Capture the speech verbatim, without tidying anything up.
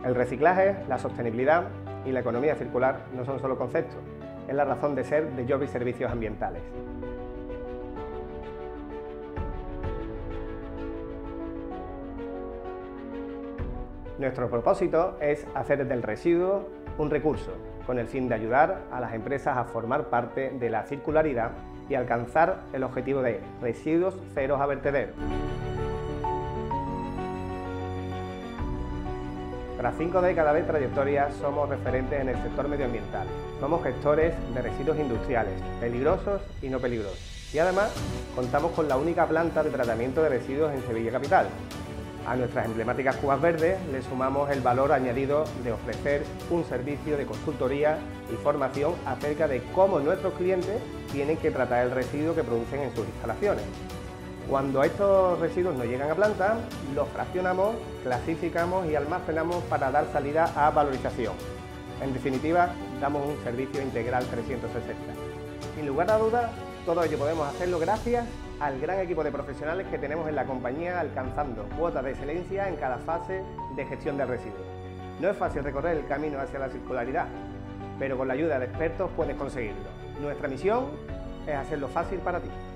El reciclaje, la sostenibilidad y la economía circular no son solo conceptos, es la razón de ser de Joby Servicios Ambientales. Nuestro propósito es hacer del residuo un recurso, con el fin de ayudar a las empresas a formar parte de la circularidad y alcanzar el objetivo de residuos ceros a vertedero. Tras cinco décadas de trayectoria, somos referentes en el sector medioambiental. Somos gestores de residuos industriales, peligrosos y no peligrosos. Y además, contamos con la única planta de tratamiento de residuos en Sevilla capital. A nuestras emblemáticas cubas verdes le sumamos el valor añadido de ofrecer un servicio de consultoría y formación acerca de cómo nuestros clientes tienen que tratar el residuo que producen en sus instalaciones. Cuando estos residuos no llegan a planta, los fraccionamos, clasificamos y almacenamos para dar salida a valorización. En definitiva, damos un servicio integral trescientos sesenta. Sin lugar a dudas, todo ello podemos hacerlo gracias al gran equipo de profesionales que tenemos en la compañía, alcanzando cuotas de excelencia en cada fase de gestión de residuos. No es fácil recorrer el camino hacia la circularidad, pero con la ayuda de expertos puedes conseguirlo. Nuestra misión es hacerlo fácil para ti.